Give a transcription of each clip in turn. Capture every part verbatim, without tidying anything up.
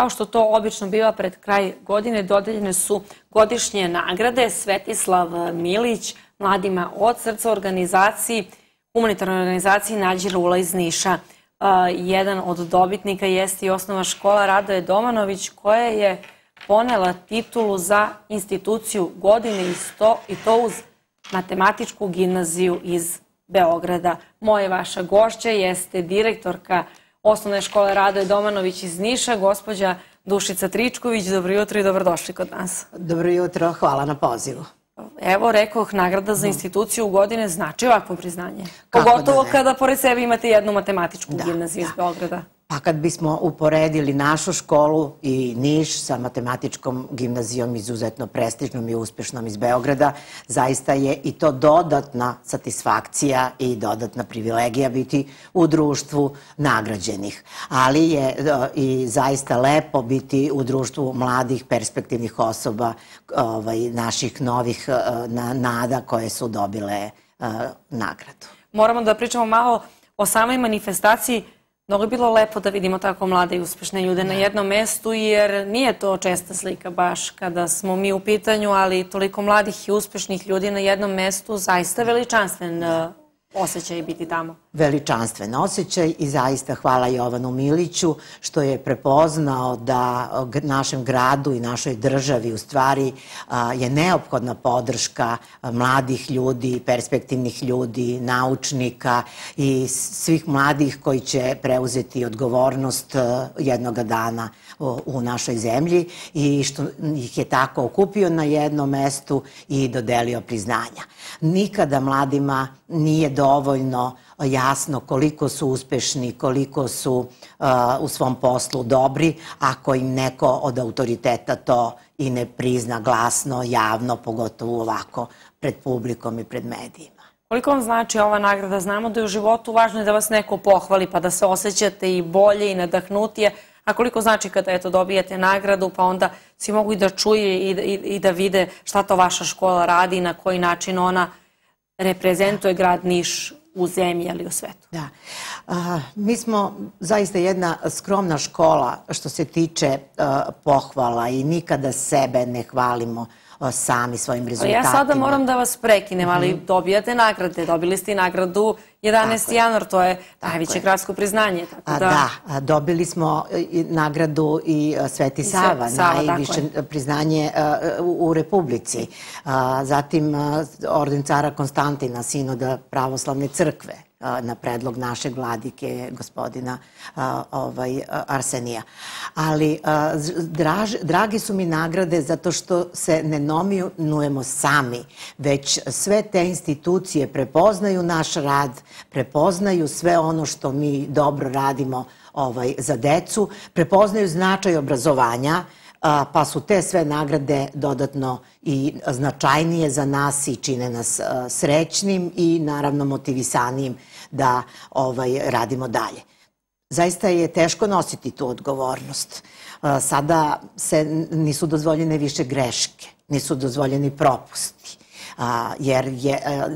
Kao što to obično biva pred kraj godine, dodeljene su godišnje nagrade Svetislav Milić mladima od srca organizaciji, humanitarnoj organizaciji Nađi Rula iz Niša. Jedan od dobitnika jeste i osnovna škola Radoje Domanović, koja je ponela titulu za instituciju godine i to uz matematičku gimnaziju iz Beograda. Moja vaša gošća jeste direktorka osnovne škole Radoje Domanović iz Niša, gospođa Dušica Tričković. Dobro jutro i dobrodošli kod nas. Dobro jutro, hvala na pozivu. Evo, rekoh, nagrada za instituciju godine znači ovakvo priznanje. Pogotovo kada pored sebe imate jednu matematičku gimnaziju iz Beograda. Pa kad bismo uporedili našu školu i Niš sa matematičkom gimnazijom izuzetno prestižnom i uspešnom iz Beograda, zaista je i to dodatna satisfakcija i dodatna privilegija biti u društvu nagrađenih. Ali je i zaista lepo biti u društvu mladih, perspektivnih osoba, naših novih nada koje su dobile nagradu. Moramo da pričamo malo o samoj manifestaciji. Mnogo je bilo lepo da vidimo tako mlade i uspešne ljude na jednom mestu, jer nije to česta slika baš kada smo mi u pitanju, ali toliko mladih i uspešnih ljudi na jednom mestu, zaista veličanstven osjećaj biti tamo. Veličanstven osjećaj i zaista hvala Jovanu Miliću što je prepoznao da našem gradu i našoj državi u stvari je neophodna podrška mladih ljudi, perspektivnih ljudi, naučnika i svih mladih koji će preuzeti odgovornost jednoga dana u našoj zemlji i što ih je tako okupio na jednom mestu i dodelio priznanja. Nikada mladima nije dovoljno jasno koliko su uspešni, koliko su u svom poslu dobri, ako im neko od autoriteta to i ne prizna glasno, javno, pogotovo ovako pred publikom i pred medijima. Koliko vam znači ova nagrada? Znamo da je u životu važno da vas neko pohvali pa da se osjećate i bolje i nadahnutije, a koliko znači kada eto dobijete nagradu pa onda svi mogu i da čuje i da vide šta to vaša škola radi i na koji način ona reprezentuje grad Niš u zemlji, ali i u svetu. Da. Mi smo zaista jedna skromna škola što se tiče pohvala i nikada sebe ne hvalimo sami svojim rezultatima. Ja sada moram da vas prekinem, ali dobijate nagrade. Dobili ste i nagradu jedanaesti januar, to je najveće gradsko priznanje. Da, dobili smo nagradu i Sveti Sava, najviše priznanje u Republici. Zatim orden cara Konstantina, sinoda pravoslavne crkve, na predlog našeg vladike, gospodina Arsenija. Ali dragi su mi nagrade zato što se ne nominujemo sami, već sve te institucije prepoznaju naš rad, prepoznaju sve ono što mi dobro radimo za decu, prepoznaju značaj obrazovanja, pa su te sve nagrade dodatno i značajnije za nas i čine nas srećnim i naravno motivisanijim da radimo dalje. Zaista je teško nositi tu odgovornost. Sada se nisu dozvoljene više greške, nisu dozvoljeni propusti, jer je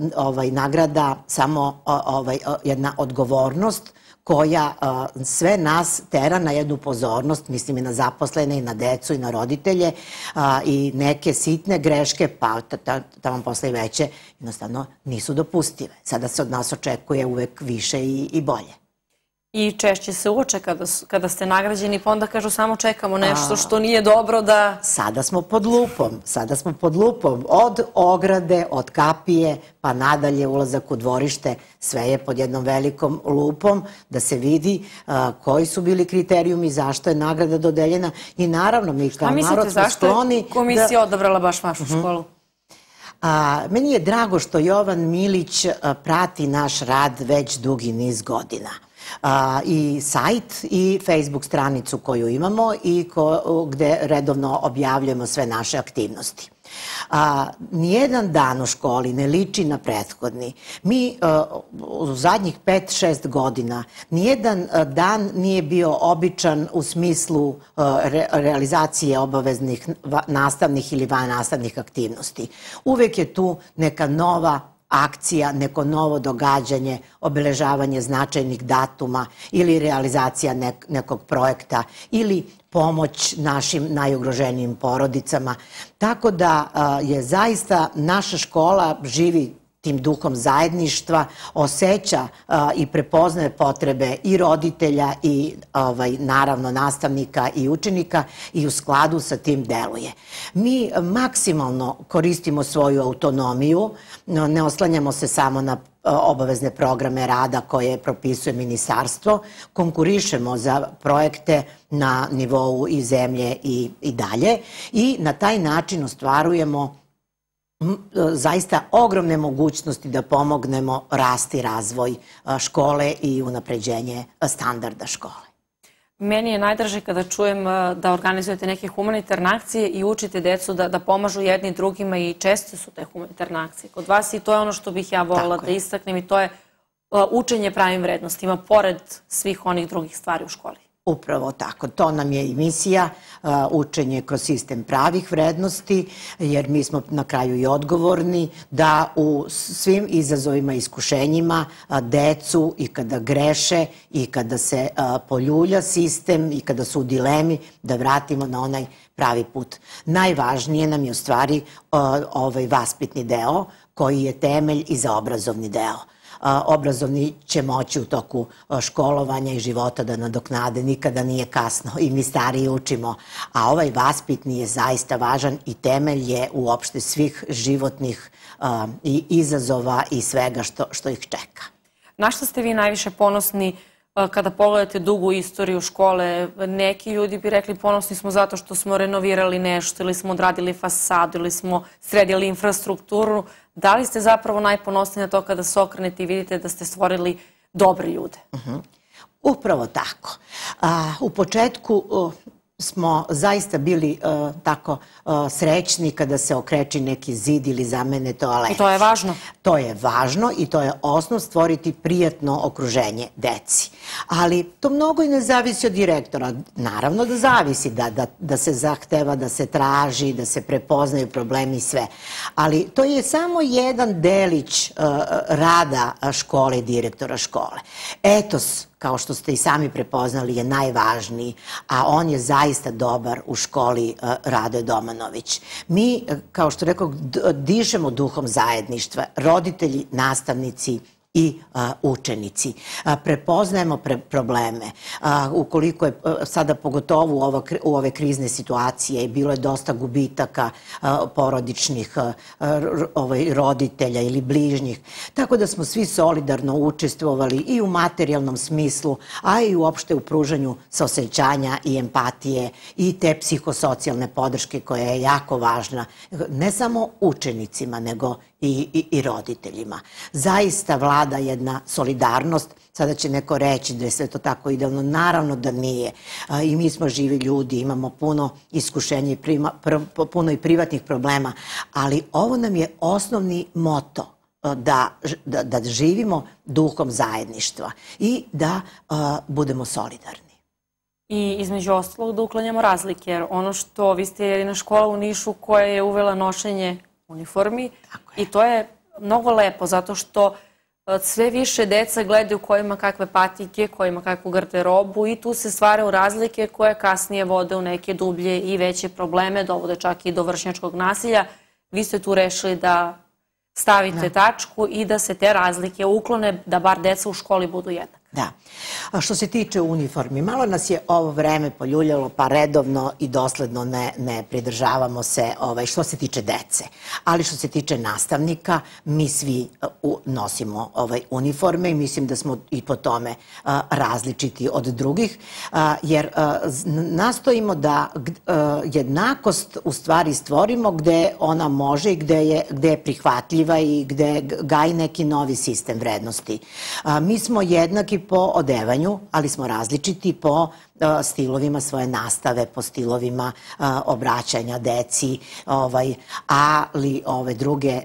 nagrada samo jedna odgovornost koja sve nas tera na jednu pozornost, mislim i na zaposlene i na decu i na roditelje, i neke sitne greške, pa tamo posle i veće, jednostavno nisu dopustive. Sada se od nas očekuje uvek više i bolje. I češće se uoče kada ste nagrađeni, pa onda kažu samo čekamo nešto što nije dobro da... Sada smo pod lupom, sada smo pod lupom. Od ograde, od kapije, pa nadalje ulazak u dvorište, sve je pod jednom velikom lupom da se vidi koji su bili kriterijumi, zašto je nagrada dodeljena i naravno mi kao narod smo skloni... Šta mislite, zašto je komisija odabrala baš vašu školu? Meni je drago što Jovan Milić prati naš rad već dugi niz godina. I sajt i Facebook stranicu koju imamo i gde redovno objavljujemo sve naše aktivnosti. Nijedan dan u školi ne liči na prethodni. Mi u zadnjih pet šest godina nijedan dan nije bio običan u smislu realizacije obaveznih nastavnih ili vannastavnih aktivnosti. Uvek je tu neka nova akcija, neko novo događanje, obeležavanje značajnih datuma ili realizacija nekog projekta ili pomoć našim najugroženijim porodicama. Tako da je zaista naša škola živi tim duhom zajedništva, osjeća i prepoznaje potrebe i roditelja i naravno nastavnika i učenika i u skladu sa tim deluje. Mi maksimalno koristimo svoju autonomiju, ne oslanjamo se samo na obavezne programe rada koje propisuje ministarstvo, konkurišemo za projekte na nivou i zemlje i dalje i na taj način ostvarujemo zaista ogromne mogućnosti da pomognemo rast i razvoj škole i unapređenje standarda škole. Meni je najdraže kada čujem da organizujete neke humanitarne akcije i učite decu da pomažu jedni drugima i česte su te humanitarne akcije kod vas i to je ono što bih ja voljela da istaknem i to je učenje pravim vrednostima pored svih onih drugih stvari u školi. Upravo tako. To nam je i misija, učenje kroz sistem pravih vrednosti, jer mi smo na kraju i odgovorni da u svim izazovima i iskušenjima decu i kada greše i kada se poljulja sistem i kada su u dilemi da vratimo na onaj pravi put. Najvažnije nam je u stvari ovaj vaspitni deo koji je temelj i za obrazovni deo. Obrazovni će moći u toku školovanja i života da nadoknade, nikada nije kasno i mi stariji učimo, a ovaj vaspitni je zaista važan i temelj je uopšte svih životnih izazova i svega što ih čeka. Na što ste vi najviše ponosni kada pogledate dugu istoriju škole? Neki ljudi bi rekli ponosni smo zato što smo renovirali nešto ili smo odradili fasadu ili smo sredili infrastrukturu. Da li ste zapravo najponosniji na to kada se okrenete i vidite da ste stvorili dobre ljude? Upravo tako. U početku smo zaista bili tako srećni kada se okreči neki zid ili zamene toalet. I to je važno? To je važno i to je osnov stvoriti prijatno okruženje deci. Ali to mnogo i ne zavisi od direktora. Naravno da zavisi, da se zahteva, da se traži, da se prepoznaju problemi i sve. Ali to je samo jedan delić rada škole i direktora škole. Etos, kao što ste i sami prepoznali, je najvažniji, a on je zaista dobar u školi Radoje Domanović. Mi, kao što rekao, dišemo duhom zajedništva, roditelji, nastavnici i učenici. Prepoznajemo probleme. Ukoliko je sada pogotovo u ove krizne situacije bilo je dosta gubitaka porodičnih roditelja ili bližnjih. Tako da smo svi solidarno učestvovali i u materijalnom smislu, a i uopšte u pružanju saosećanja i empatije i te psihosocijalne podrške koja je jako važna. Ne samo učenicima, nego i roditeljima. Zaista vlada jedna solidarnost. Sada će neko reći da je sve to tako idealno. Naravno da nije. I mi smo živi ljudi, imamo puno iskušenja, puno i privatnih problema, ali ovo nam je osnovni moto da živimo duhom zajedništva i da budemo solidarni. I između ostalog da uklanjamo razlike, jer ono što vi ste jedina škola u Nišu koja je uvela nošenje uniformi i to je mnogo lepo zato što sve više deca gledaju ko ima kakve patike, ko ima kakvu garderobu i tu se stvaraju razlike koje kasnije vode u neke dublje i veće probleme, dovode čak i do vršnjačkog nasilja. Vi ste tu rešili da stavite tačku i da se te razlike uklone, da bar deca u školi budu jednaka. Da. A što se tiče uniformi, malo nas je ovo vreme poljuljalo, pa redovno i dosledno ne pridržavamo se što se tiče dece. Ali što se tiče nastavnika, mi svi nosimo uniforme i mislim da smo i po tome različiti od drugih, jer nastojimo da jednakost u stvari stvorimo gde ona može i gde je prihvatljiva i gde gaji neki novi sistem vrednosti. Mi smo jednaki po odevanju, ali smo različiti po stilovima svoje nastave, po stilovima obraćanja deci, ali ove druge,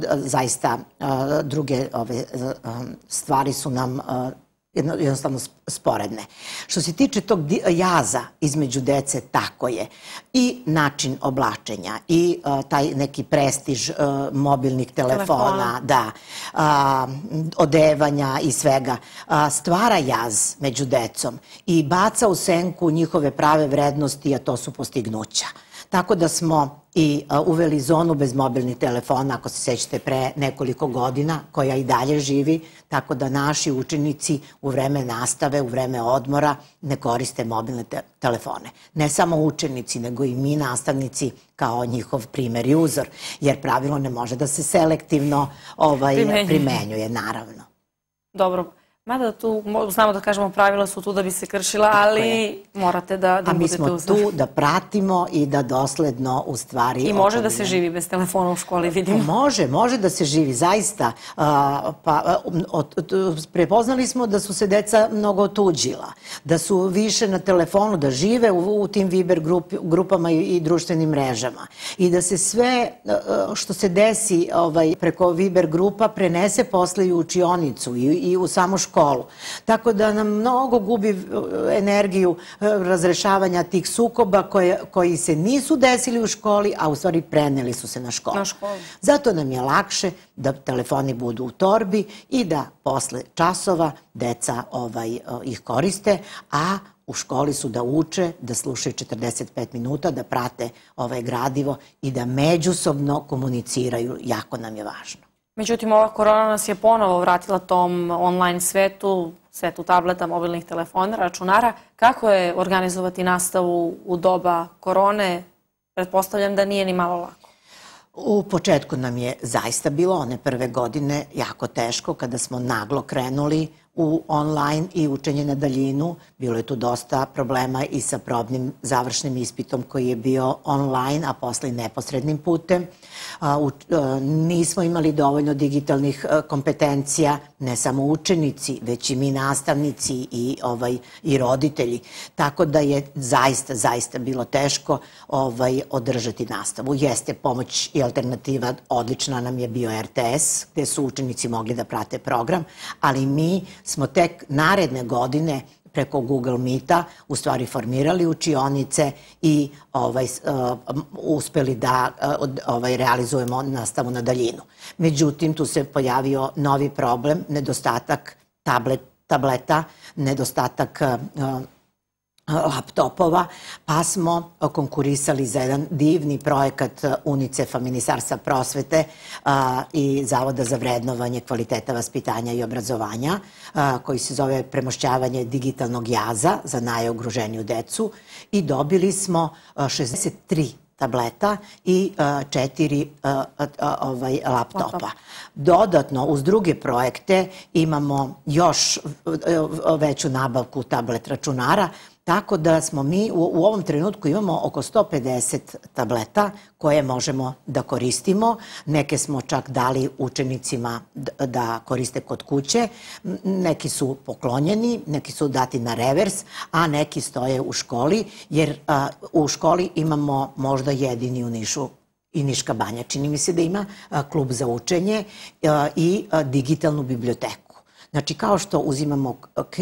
zaista druge stvari su nam jednostavno sporedne. Što se tiče tog jaza između dece, tako je. I način oblačenja, i taj neki prestiž mobilnih telefona, da, odevanja i svega, stvara jaz među decom i baca u senku njihove prave vrednosti, a to su postignuća. Tako da smo i uveli zonu bez mobilnih telefona, ako se sećate, pre nekoliko godina, koja i dalje živi, tako da naši učenici u vreme nastave, u vreme odmora ne koriste mobilne telefone. Ne samo učenici, nego i mi nastavnici kao njihov primer i uzor, jer pravilo ne može da se selektivno primenjuje, naravno. Dobro. Mada tu, znamo da kažemo, pravila su tu da bi se kršila, ali morate da budete uzor. A mi smo tu da pratimo i da dosledno u stvari... I može da se živi bez telefona u školi, vidimo. Može, može da se živi, zaista. Prepoznali smo da su se deca mnogo otuđila, da su više na telefonu, da žive u tim Viber grupama i društvenim mrežama i da se sve što se desi preko Viber grupa prenese posle i u učionicu i u samu školu. Tako da nam mnogo gubi energiju razrešavanja tih sukoba koji se nisu desili u školi, a u stvari preneli su se na školu. Zato nam je lakše da telefoni budu u torbi i da posle časova deca ih koriste, a u školi su da uče, da slušaju četrdeset pet minuta, da prate ovaj gradivo i da međusobno komuniciraju. Jako nam je važno. Međutim, ova korona nas je ponovo vratila tom online svetu, svetu tableta, mobilnih telefona, računara. Kako je organizovati nastavu u doba korone? Pretpostavljam da nije ni malo lako. U početku nam je zaista bilo one prve godine jako teško kada smo naglo krenuli u online i učenje na daljinu. Bilo je tu dosta problema i sa probnim završnim ispitom koji je bio online, a posle i neposrednim putem. Nismo imali dovoljno digitalnih kompetencija, ne samo učenici, već i mi nastavnici i roditelji. Tako da je zaista, zaista bilo teško održati nastavu. Jeste pomoć i alternativa, odlična nam je bio er te es, gde su učenici mogli da prate program, ali mi smo tek naredne godine preko Google Meeta u stvari formirali učionice i uspeli da realizujemo nastavu na daljinu. Međutim, tu se pojavio novi problem, nedostatak tableta, nedostatak laptopova, pa smo konkurisali za jedan divni projekat UNICEF-a, Ministarstva prosvete i Zavoda za vrednovanje kvaliteta vaspitanja i obrazovanja, koji se zove Premošćavanje digitalnog jaza za najugroženiju decu, i dobili smo šezdeset tri tableta i četiri laptopa. Dodatno, uz druge projekte imamo još veću nabavku tablet računara, tako da smo mi u ovom trenutku imamo oko sto pedeset tableta koje možemo da koristimo. Neke smo čak dali učenicima da koriste kod kuće, neki su poklonjeni, neki su dati na revers, a neki stoje u školi, jer u školi imamo možda jedini u Nišu i Niška banja. Čini mi se da ima klub za učenje i digitalnu biblioteku. Znači, kao što uzimamo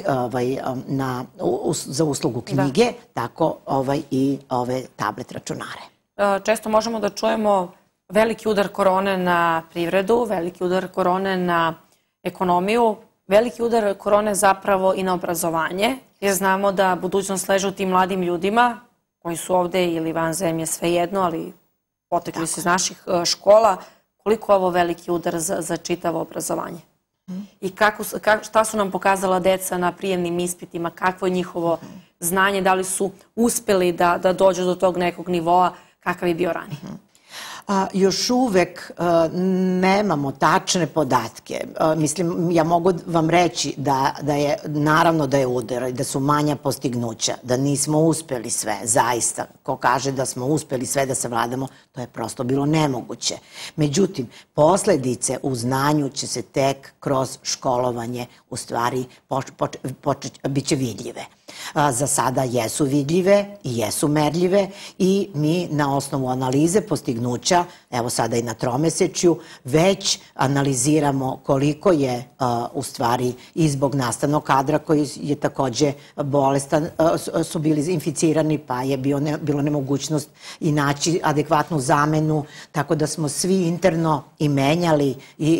za uslugu knjige, tako i ove tablet računare. Često možemo da čujemo veliki udar korone na privredu, veliki udar korone na ekonomiju, veliki udar korone zapravo i na obrazovanje, jer znamo da budućnost leže u tim mladim ljudima koji su ovde ili van zemlje, svejedno, ali potekli su iz naših škola. Koliko je ovo veliki udar za čitavo obrazovanje? I šta su nam pokazala deca na prijemnim ispitima, kakvo je njihovo znanje, da li su uspeli da dođu do tog nekog nivoa, kakav je bio ranije? Još uvek nemamo tačne podatke. Mislim, ja mogu vam reći da je, naravno da je udar i da su manja postignuća, da nismo uspeli sve, zaista. Ko kaže da smo uspeli sve da savladamo, to je prosto bilo nemoguće. Međutim, posledice u znanju će se tek kroz školovanje u stvari biće vidljive. Za sada jesu vidljive i jesu merljive i mi na osnovu analize postignuća, evo sada i na tromesečju, već analiziramo koliko je u stvari i zbog nastavnog kadra koji je takođe bolestan, su bili inficirani, pa je bilo nemogućnost i naći adekvatnu zamenu, tako da smo svi interno i menjali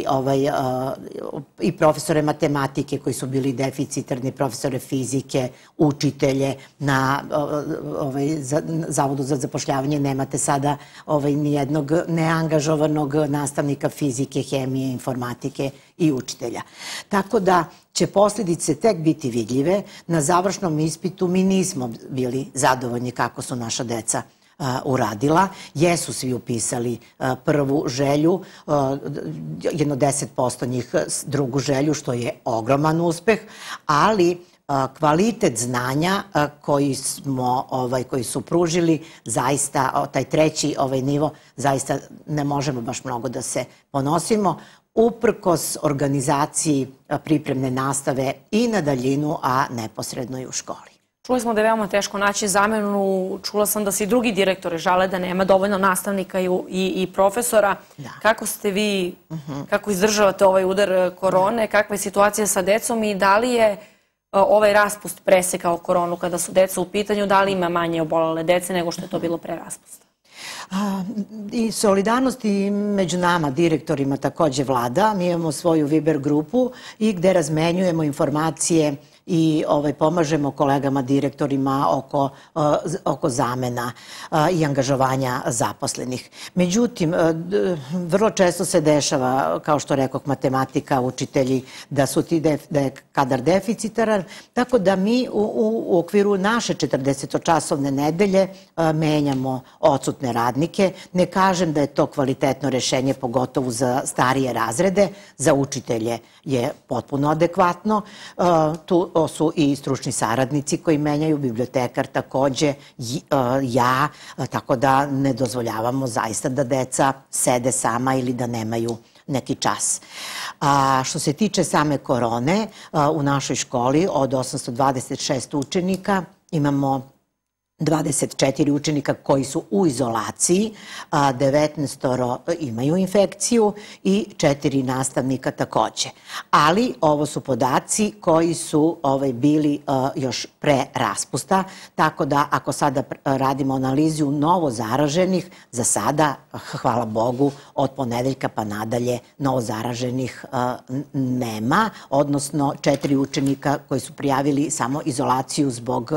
i profesore matematike koji su bili deficitarni, profesore fizike, učitelje na Zavodu za zapošljavanje. Nemate sada nijednog neangažovanog nastavnika fizike, hemije, informatike i učitelja. Tako da će posljedice tek biti vidljive. Na završnom ispitu mi nismo bili zadovoljni kako su naša deca uradila. Jesu svi upisali prvu želju, jedno deset posto njih drugu želju, što je ogroman uspeh, ali kvalitet znanja koji smo, koji su pružili, zaista, taj treći nivo, zaista ne možemo baš mnogo da se ponosimo, uprkos organizaciji pripremne nastave i na daljinu, a neposredno i u školi. Čuli smo da je veoma teško naći zamenu, čula sam da se i drugi direktori žale da nema dovoljno nastavnika i profesora. Kako ste vi, kako izdržavate ovaj udar korone, kakva je situacija sa decom i da li je ovaj raspust presekao koronu kada su deca u pitanju, da li ima manje obolele dece nego što je to bilo pre raspusta? I solidarnost i među nama, direktorima, takođe vlada. Mi imamo svoju Viber grupu i gde razmenjujemo informacije i pomažemo kolegama direktorima oko zamena i angažovanja zaposlenih. Međutim, vrlo često se dešava, kao što rekoh, matematika, učitelji, da je kadar deficitaran, tako da mi u okviru naše četrdesetočasovne nedelje menjamo odsutne radnike. Ne kažem da je to kvalitetno rešenje, pogotovo za starije razrede, za učitelje je potpuno adekvatno. Tu su i stručni saradnici koji menjaju, bibliotekar takođe, ja, tako da ne dozvoljavamo zaista da deca sede sama ili da nemaju neki čas. Što se tiče same korone, u našoj školi od osamsto dvadeset šest učenika imamo dvadeset četiri učenika koji su u izolaciji, devetnaest imaju infekciju i četiri nastavnika takođe. Ali ovo su podaci koji su bili još pre raspusta, tako da ako sada radimo analizu novo zaraženih, za sada, hvala Bogu, od ponedeljka pa nadalje novo zaraženih nema, odnosno četiri učenika koji su prijavili samo izolaciju zbog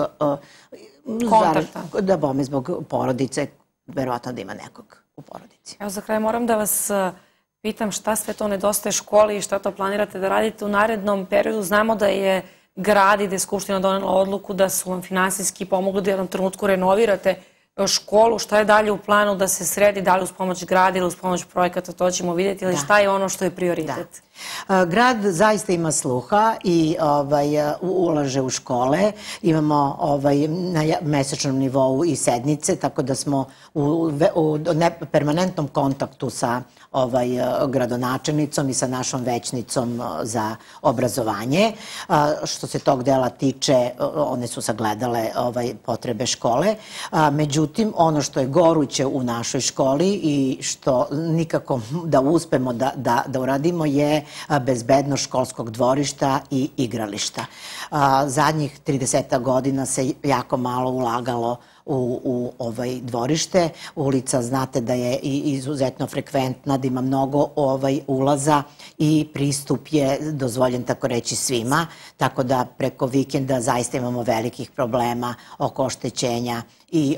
kontakta. Da, bome, zbog porodice, verovatno da ima nekog u porodici. Evo za kraj moram da vas pitam šta sve to nedostaje školi i šta to planirate da radite u narednom periodu. Znamo da je grad i da je Skupština donela odluku da su vam finansijski pomogli da u jednom trenutku renovirate školu. Šta je dalje u planu da se sredi, da li uz pomoć grada ili uz pomoć projekata, to ćemo vidjeti, ili šta je ono što je prioritet? Grad zaista ima sluha i ulaže u škole. Imamo na mesečnom nivou i sednice, tako da smo u permanentnom kontaktu sa gradonačelnicom i sa našom većnicom za obrazovanje. Što se tog dela tiče, one su sagledale potrebe škole. Međutim, ono što je goruće u našoj školi i što nikako da uspemo da uradimo je bezbednost školskog dvorišta i igrališta. Zadnjih trideset godina se jako malo ulagalo u dvorište. Ulica, znate da je izuzetno frekventna, da ima mnogo ulaza i pristup je dozvoljen, tako reći, svima, tako da preko vikenda zaista imamo velikih problema oko oštećenja i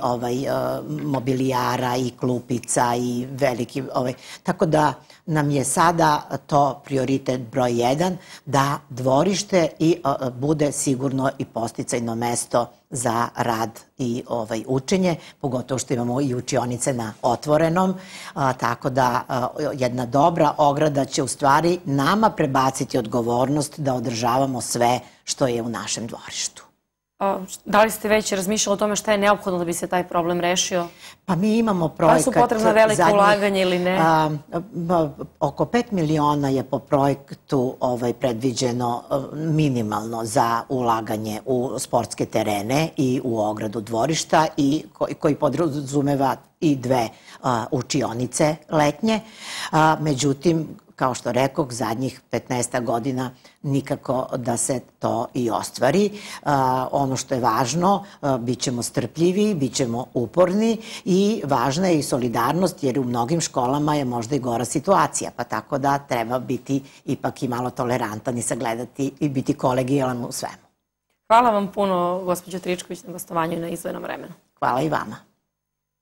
mobilijara i klupica i veliki... Tako da nam je sada to prioritet broj jedan, da dvorište bude sigurno i podsticajno mesto za rad i učenje, pogotovo što imamo i učionice na otvorenom, tako da jedna dobra ograda će u stvari nama prebaciti odgovornost da održavamo sve što je u našem dvorištu. Da li ste već razmišljali o tome šta je neophodno da bi se taj problem rešio? Pa mi imamo projekat... Da li su potrebna velike ulaganja ili ne? Oko pet miliona je po projektu predviđeno minimalno za ulaganje u sportske terene i u ogradu dvorišta i koji podrazumeva i dve učionice letnje. Međutim, kao što rekoh, zadnjih petnaest godina nikako da se to i ostvari. Ono što je važno, bit ćemo strpljivi, bit ćemo uporni i važna je i solidarnost, jer u mnogim školama je možda i gora situacija, pa tako da treba biti ipak i malo tolerantan i sagledati i biti kolegijalan u svemu. Hvala vam puno, gospođo Tričković, na gostovanju i na izdvojenom vremenu. Hvala i vama.